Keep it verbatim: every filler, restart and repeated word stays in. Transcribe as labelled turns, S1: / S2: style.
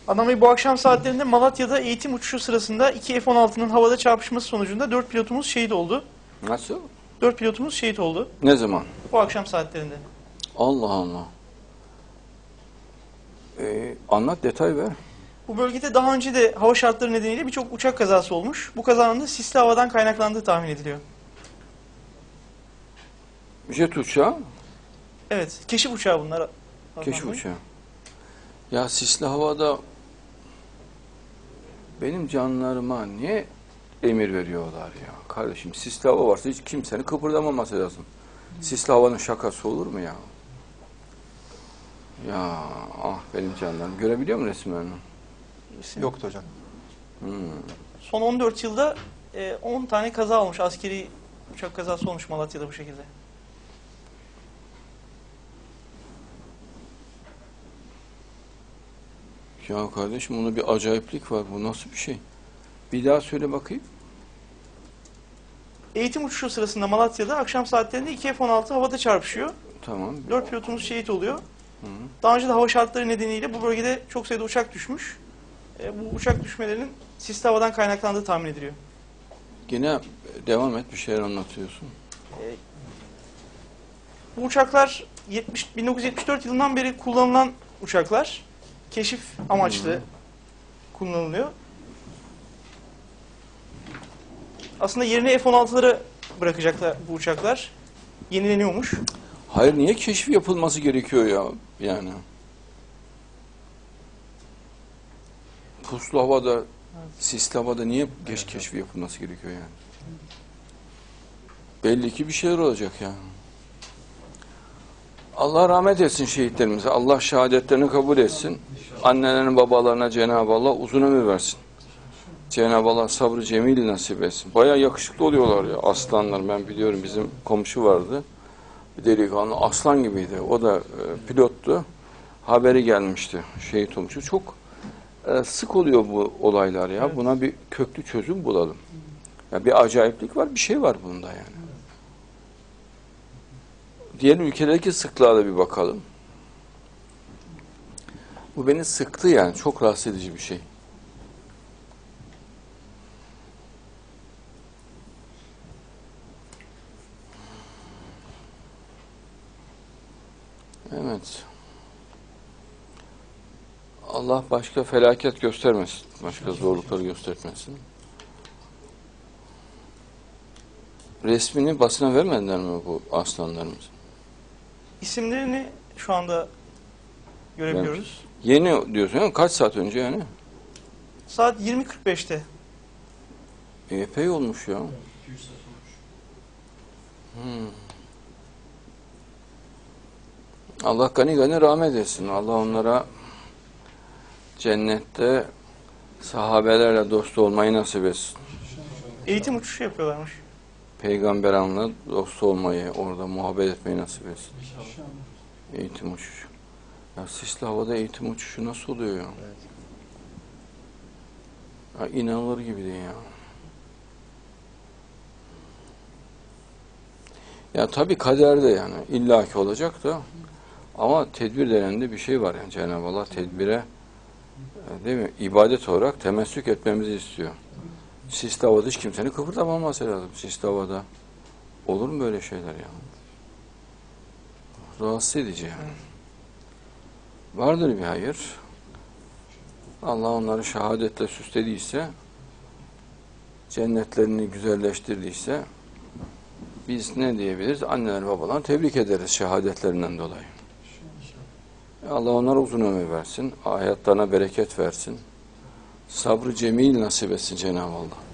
S1: Adnan Bey, bu akşam saatlerinde Malatya'da eğitim uçuşu sırasında iki F on altının havada çarpışması sonucunda dört pilotumuz şehit oldu.
S2: Nasıl?
S1: dört pilotumuz şehit oldu.
S2: Ne zaman?
S1: Bu akşam saatlerinde.
S2: Allah Allah. Ee, anlat, detay ver.
S1: Bu bölgede daha önce de hava şartları nedeniyle birçok uçak kazası olmuş. Bu kazanın da sisli havadan kaynaklandığı tahmin ediliyor.
S2: Jet uçağı,
S1: Evet, keşif uçağı bunlar. Adnan
S2: keşif
S1: Bey.
S2: uçağı. Ya sisli havada benim canlarıma niye emir veriyorlar ya? Kardeşim, sisli hava varsa hiç kimsenin kıpırdamaması lazım. Sisli havanın şakası olur mu ya? Ya ah benim canlarım. Görebiliyor musun resimlerini?
S3: Yoktu hocam.
S2: Hmm.
S1: Son on dört yılda e, on tane kaza olmuş. Askeri uçak kazası olmuş Malatya'da bu şekilde.
S2: Ya kardeşim, bunda bir acayiplik var. Bu nasıl bir şey? Bir daha söyle bakayım.
S1: Eğitim uçuşu sırasında Malatya'da akşam saatlerinde iki F on altı havada çarpışıyor.
S2: Tamam.
S1: dört pilotumuz şehit oluyor.
S2: Hı.
S1: Daha önce de hava şartları nedeniyle bu bölgede çok sayıda uçak düşmüş. E, bu uçak düşmelerinin sisli havadan kaynaklandığı tahmin ediliyor.
S2: Yine devam et, bir şeyler anlatıyorsun.
S1: E, bu uçaklar yetmiş, bin dokuz yüz yetmiş dört yılından beri kullanılan uçaklar. Keşif amaçlı
S2: Hı.
S1: kullanılıyor. Aslında yerine F on altıları bırakacaklar bu uçaklar. Yenileniyormuş.
S2: Hayır, niye keşif yapılması gerekiyor ya yani? Puslu havada, evet. Sisli havada niye geç evet, keşfi yapılması gerekiyor yani? Belli ki bir şeyler olacak yani. Allah rahmet etsin şehitlerimize. Allah şehadetlerini kabul etsin. Annelerin babalarına Cenab-ı Allah uzun ömür versin. Cenab-ı Allah sabrı cemil nasip etsin. Bayağı yakışıklı oluyorlar ya aslanlar. Ben biliyorum, bizim komşu vardı. Bir delikanlı aslan gibiydi. O da e, pilottu. Haberi gelmişti. Şehit olmuştu. Çok e, sık oluyor bu olaylar ya. Evet. Buna bir köklü çözüm bulalım. Ya bir acayiplik var, bir şey var bunda yani. Diğer ülkelerdeki sıklığa da bir bakalım. Bu beni sıktı yani. Çok rahatsız edici bir şey. Evet. Allah başka felaket göstermesin. Başka zorlukları göstermesin. Resmini basına vermediler mi bu aslanlarımız?
S1: İsimlerini şu anda görebiliyoruz.
S2: Yani, yeni diyorsun ya, kaç saat önce yani?
S1: Saat yirmi kırk beşte.
S2: E, epey olmuş ya. Hmm. Allah gani gani rahmet etsin. Allah onlara cennette sahabelerle dost olmayı nasip etsin.
S1: Eğitim uçuşu yapıyorlarmış.
S2: Peygamber anla dost olmayı, orada muhabbet etmeyi nasip etsin. Eğitim uçuşu. Ya sisli havada eğitim uçuşu nasıl oluyor ya?
S3: Evet.
S2: Ya inanılır gibi değil ya. Ya tabii kaderde yani illaki olacak da, ama tedbir denen de bir şey var yani. Cenab-ı Allah tedbire, değil mi, ibadet olarak temessük etmemizi istiyor. Sisli havada hiç kimsenin kıpırdamaması lazım. Sisli havada olur mu böyle şeyler ya? Rahatsız edici yani. Vardır bir hayır. Allah onları şehadetle süslediyse, cennetlerini güzelleştirdiyse, biz ne diyebiliriz? Anneler babalar tebrik ederiz şehadetlerinden dolayı. Allah onlara uzun ömür versin, hayatlarına bereket versin, sabrı cemil nasip etsin Cenab-ı Allah.